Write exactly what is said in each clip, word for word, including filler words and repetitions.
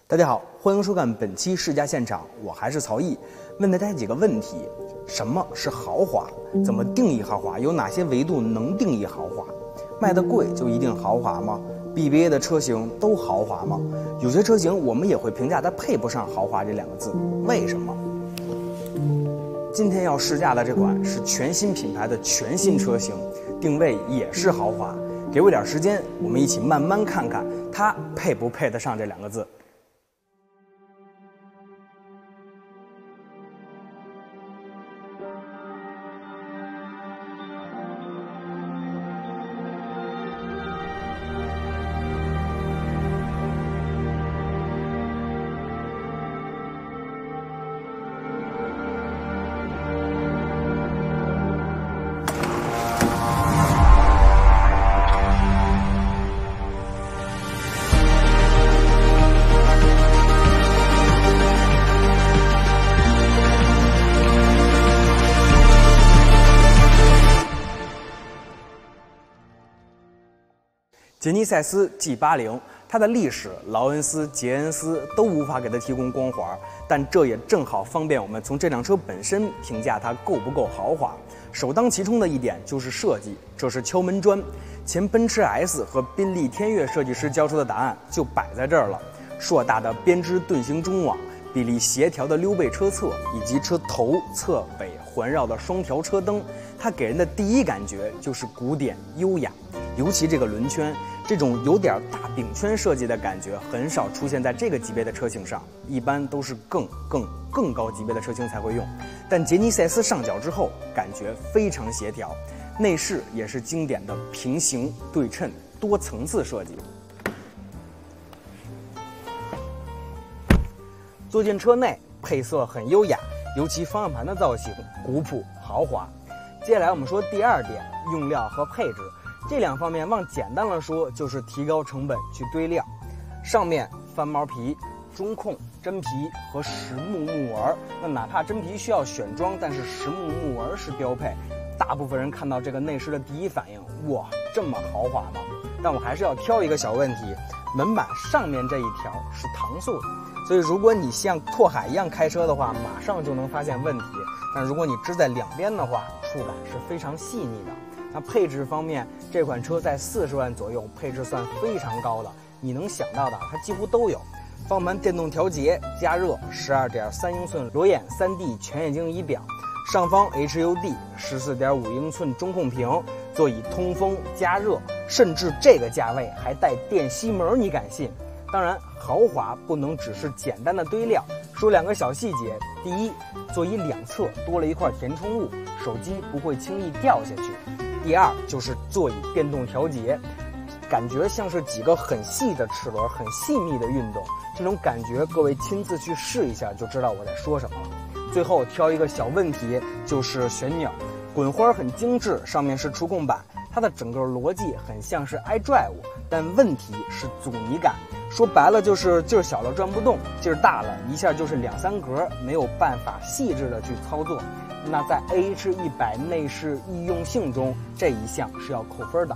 大家好，欢迎收看本期试驾现场，我还是曹毅，问大家几个问题：什么是豪华？怎么定义豪华？有哪些维度能定义豪华？卖得贵就一定豪华吗 ？B B A 的车型都豪华吗？有些车型我们也会评价它配不上豪华这两个字，为什么？今天要试驾的这款是全新品牌的全新车型，定位也是豪华。给我点时间，我们一起慢慢看看它配不配得上这两个字。杰尼赛斯 G 八十， 它的历史，劳恩斯、捷恩斯都无法给它提供光环，但这也正好方便我们从这辆车本身评价它够不够豪华。首当其冲的一点就是设计，这是敲门砖。前奔驰 S 和宾利天越设计师交出的答案就摆在这儿了：硕大的编织盾形中网，比例协调的溜背车侧，以及车头、侧尾环绕的双条车灯，它给人的第一感觉就是古典优雅。尤其这个轮圈，这种有点大饼圈设计的感觉很少出现在这个级别的车型上，一般都是更更更高级别的车型才会用。但杰尼赛斯上脚之后，感觉非常协调。内饰也是经典的平行对称多层次设计。坐进车内，配色很优雅，尤其方向盘的造型古朴豪华。接下来我们说第二点，用料和配置。这两方面往简单了说，就是提高成本去堆料。上面翻毛皮、中控、真皮和实木木纹，那哪怕真皮需要选装，但是实木木纹是标配。大部分人看到这个内饰的第一反应，哇，这么豪华吗？但我还是要挑一个小问题，门板上面这一条是搪塑的，所以如果你像拓海一样开车的话，马上就能发现问题。但如果你支在两边的话，触感是非常细腻的。那配置方面，这款车在四十万左右，配置算非常高的，你能想到的它几乎都有。方向盘电动调节、加热， 十二点三英寸裸眼 三 D 全液晶仪表，上方 H U D 十四点五英寸中控屏，座椅通风加热，甚至这个价位还带电吸门，你敢信？当然，豪华不能只是简单的堆料。说两个小细节：第一，座椅两侧多了一块填充物，手机不会轻易掉下去；第二，就是座椅电动调节，感觉像是几个很细的齿轮，很细密的运动。这种感觉，各位亲自去试一下就知道我在说什么了。最后挑一个小问题，就是旋钮，滚花很精致，上面是触控板，它的整个逻辑很像是 iDrive， 但问题是阻尼感。说白了就是劲儿小了转不动，劲儿大了一下就是两三格，没有办法细致的去操作。那在 A H 一百 内饰易用性中，这一项是要扣分的。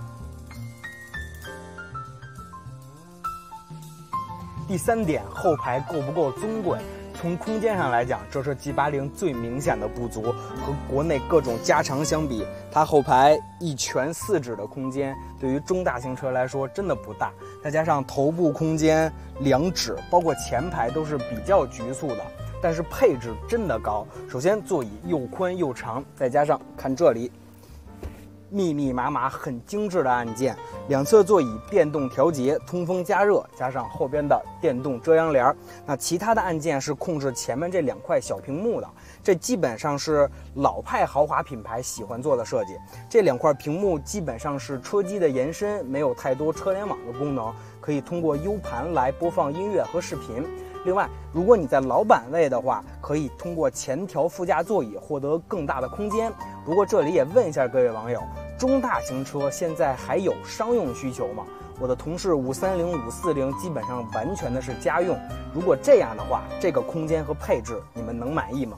第三点，后排够不够尊贵？从空间上来讲，这是 G 八十 最明显的不足。和国内各种加长相比，它后排一拳四指的空间，对于中大型车来说真的不大。再加上头部空间两指，包括前排都是比较局促的。但是配置真的高。首先座椅又宽又长，再加上看这里，密密麻麻很精致的按键，两侧座椅电动调节、通风加热，加上后边的电动遮阳帘。那其他的按键是控制前面这两块小屏幕的，这基本上是老派豪华品牌喜欢做的设计。这两块屏幕基本上是车机的延伸，没有太多车联网的功能，可以通过 U 盘来播放音乐和视频。另外，如果你在老板位的话，可以通过前调副驾座椅获得更大的空间。不过这里也问一下各位网友，中大型车现在还有商用需求吗？我的同事五三零、五四零基本上完全的是家用。如果这样的话，这个空间和配置你们能满意吗？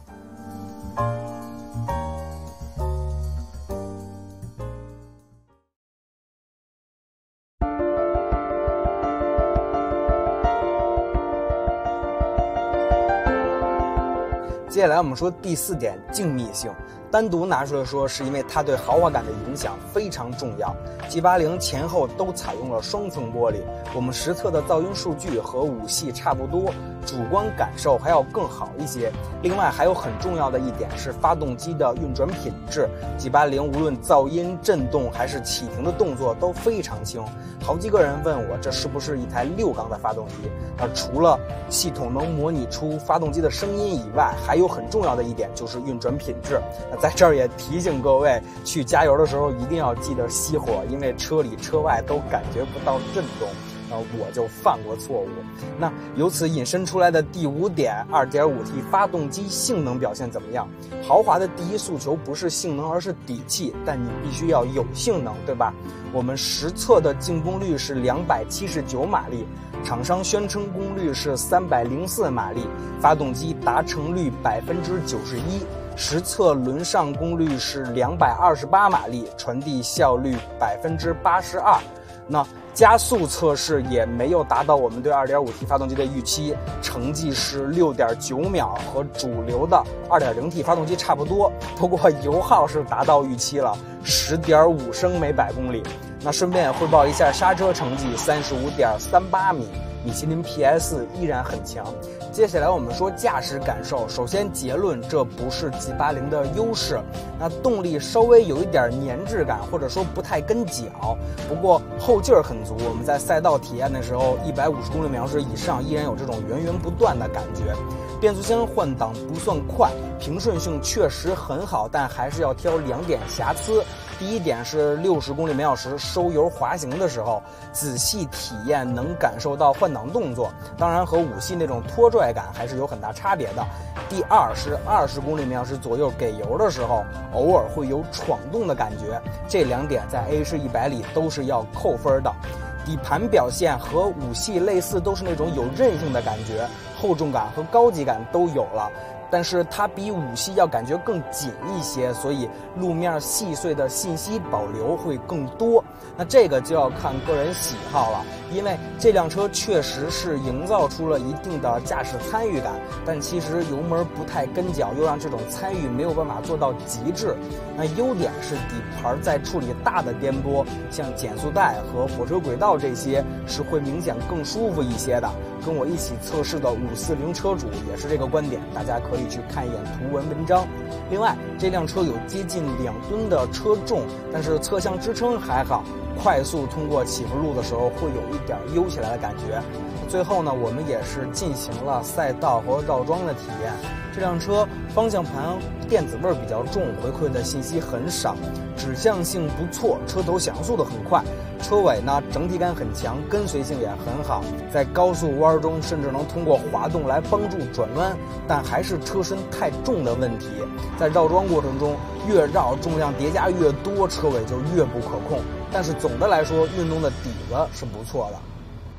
接下来我们说第四点，静谧性。单独拿出来说，是因为它对豪华感的影响非常重要。G 八零前后都采用了双层玻璃，我们实测的噪音数据和五系差不多，主观感受还要更好一些。另外还有很重要的一点是发动机的运转品质 ，G 八零无论噪音、震动还是启停的动作都非常轻。好几个人问我这是不是一台六缸的发动机？而除了系统能模拟出发动机的声音以外，还有很重要的一点就是运转品质。那在这儿也提醒各位，去加油的时候一定要记得熄火，因为车里车外都感觉不到震动。呃，我就犯过错误。那由此引申出来的第五点 ，二点五 T 发动机性能表现怎么样？豪华的第一诉求不是性能，而是底气，但你必须要有性能，对吧？我们实测的净功率是两百七十九马力，厂商宣称功率是三百零四马力，发动机达成率百分之九十一。实测轮上功率是两百二十八马力，传递效率百分之八十二。那加速测试也没有达到我们对 二点五 T 发动机的预期，成绩是 六点九秒，和主流的 二点零 T 发动机差不多。不过油耗是达到预期了， 十点五升每百公里。那顺便也汇报一下刹车成绩， 三十五点三八米，米其林 P S 依然很强。接下来我们说驾驶感受，首先结论，这不是 G 八零的优势。那动力稍微有一点粘滞感，或者说不太跟脚，不过后劲儿很足。我们在赛道体验的时候，一百五十公里每小时以上，依然有这种源源不断的感觉。变速箱换挡不算快，平顺性确实很好，但还是要挑两点瑕疵。第一点是六十公里每小时收油滑行的时候，仔细体验能感受到换挡动作，当然和五系那种拖拽感还是有很大差别的。第二是二十公里每小时左右给油的时候，偶尔会有闯动的感觉，这两点在 A 市一百里都是要扣分的。底盘表现和五系类似，都是那种有韧性的感觉，厚重感和高级感都有了。但是它比五系要感觉更紧一些，所以路面细碎的信息保留会更多。那这个就要看个人喜好了，因为这辆车确实是营造出了一定的驾驶参与感，但其实油门不太跟脚，又让这种参与没有办法做到极致。那优点是底盘在处理大的颠簸，像减速带和火车轨道这些是会明显更舒服一些的。跟我一起测试的五四零车主也是这个观点，大家可以去看一眼图文文章。另外，这辆车有接近两吨的车重，但是侧向支撑还好，快速通过起伏路的时候会有一点悠起来的感觉。最后呢，我们也是进行了赛道和绕桩的体验。这辆车方向盘电子味儿比较重，回馈的信息很少，指向性不错，车头响速的很快，车尾呢整体感很强，跟随性也很好，在高速弯中甚至能通过滑动来帮助转弯，但还是车身太重的问题。在绕桩过程中，越绕重量叠加越多，车尾就越不可控。但是总的来说，运动的底子是不错的。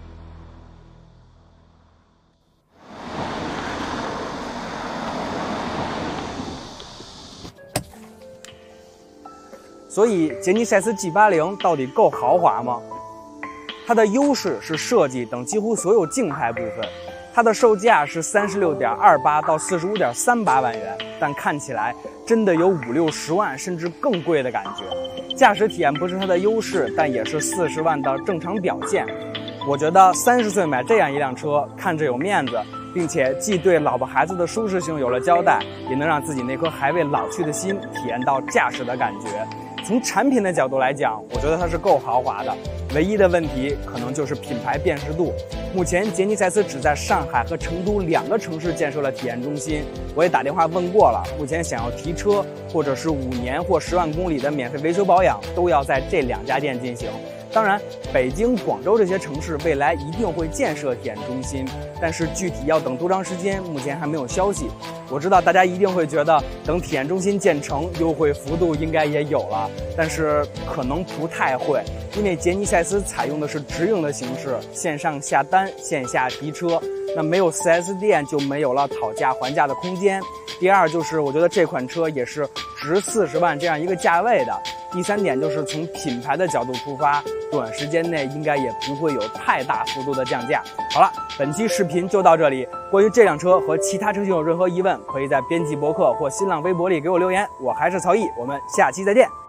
所以杰尼赛斯 G 八零 到底够豪华吗？它的优势是设计等几乎所有静态部分，它的售价是 三十六点二八到四十五点三八万元，但看起来真的有五六十万甚至更贵的感觉。驾驶体验不是它的优势，但也是四十万的正常表现。我觉得三十岁买这样一辆车，看着有面子，并且既对老婆孩子的舒适性有了交代，也能让自己那颗还未老去的心体验到驾驶的感觉。从产品的角度来讲，我觉得它是够豪华的，唯一的问题可能就是品牌辨识度。目前杰尼赛斯只在上海和成都两个城市建设了体验中心，我也打电话问过了，目前想要提车或者是五年或十万公里的免费维修保养，都要在这两家店进行。当然，北京、广州这些城市未来一定会建设体验中心，但是具体要等多长时间，目前还没有消息。我知道大家一定会觉得，等体验中心建成，优惠幅度应该也有了，但是可能不太会，因为杰尼赛斯采用的是直营的形式，线上下单，线下提车，那没有 四 S 店就没有了讨价还价的空间。第二就是，我觉得这款车也是值四十万这样一个价位的。 第三点就是从品牌的角度出发，短时间内应该也不会有太大幅度的降价。好了，本期视频就到这里。关于这辆车和其他车型有任何疑问，可以在编辑博客或新浪微博里给我留言。我还是曹毅，我们下期再见。